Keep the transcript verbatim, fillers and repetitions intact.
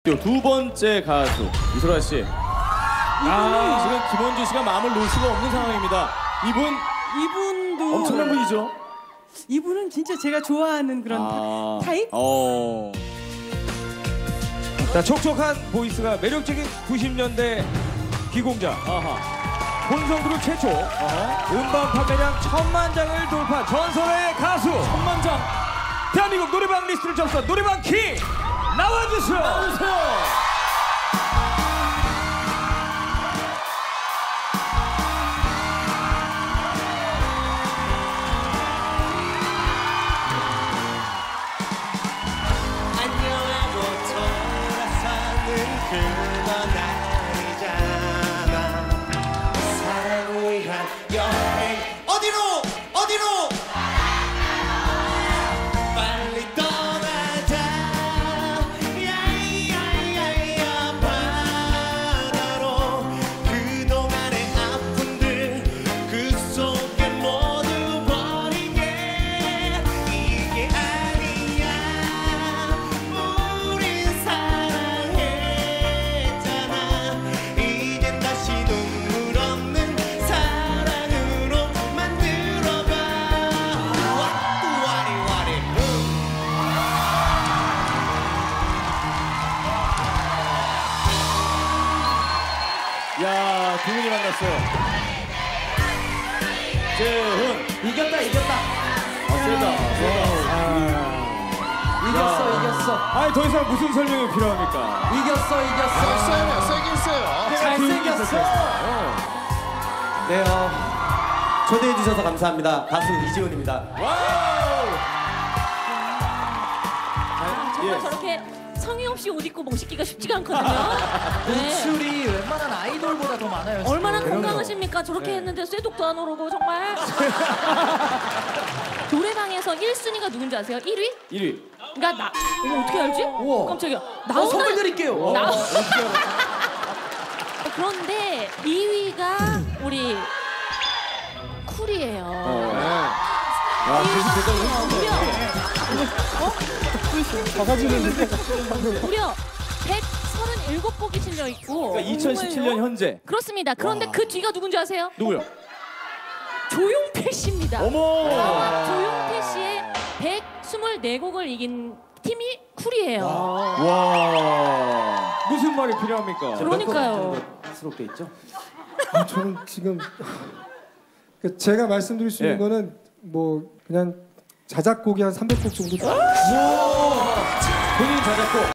두 번째 가수 이소라 씨. 아, 지금 김원주 씨가 마음을 놓을 수가 없는 상황입니다. 이분 이분도 엄청난 분이죠. 이분은 진짜 제가 좋아하는 그런 아, 타, 타입? 어. 자, 촉촉한 보이스가 매력적인 구십 년대 기공자. 아하. 본성 그룹 최초 아하. 음반 판매량 천만 장을 돌파 전설의 가수 천만 장. 대한민국 노래방 리스트를 접수한 노래방 킹 나와주세요. 나오세요. 안녕하고 돌아서는 그런 날이잖아. 사랑을 위한 여행 어디로 어디로 빨리 떠나자. 야야야야 바다로 그동안의 아픔들 그 속에 모두 버리게. 이게 아니야 우린 사랑했잖아. 이젠 다시 눈물 없는 사랑으로 만들어가. 와뚜와리와리 야, 두 분이 만났어요. 재훈. 이겼다 이겼다 아, 세다. 세다. 이겼어 이겼어 아니 더 이상 무슨 설명이 필요합니까? 이겼어 이겼어 세요 세긴 세요. 잘생겼어 네요 초대해 주셔서 감사합니다. 가수 이지훈입니다. 와우. 정말 예. 저렇게 성의 없이 옷 입고 멋있기가 쉽지가 않거든요. 네. 노출이 웬만한 아이돌보다 더 많아요. 얼마나 지금. 건강하십니까? 저렇게 했는데 쇠독도 안 오르고 정말. 노래방에서 일 순위가 누군지 아세요? 일 위? 일 위. 그러니까 나 어머, 어떻게 알지? 우와. 깜짝이야. 어, 나오는 선물 드릴게요. 나 그런데 이 위가 우리 쿨이에요. 어. 야, 그래서 무려 어? 무려 백삼십칠 곡이 실려 있고. 그러니까 이천십칠 년 현재. 그렇습니다. 그런데 그 뒤가 누군지 아세요? 누구요? 조용필 씨입니다. 어머. 조용필 씨의 백이십사 곡을 이긴 팀이 쿨이에요. 와. 무슨 말이 필요합니까? 그러니까요. 스럽게 있죠? 아, 저는 지금 그 제가 말씀드릴 수 있는 예. 거는 뭐 그냥 자작곡이 한 삼백 곡 정도. 본인 자작곡.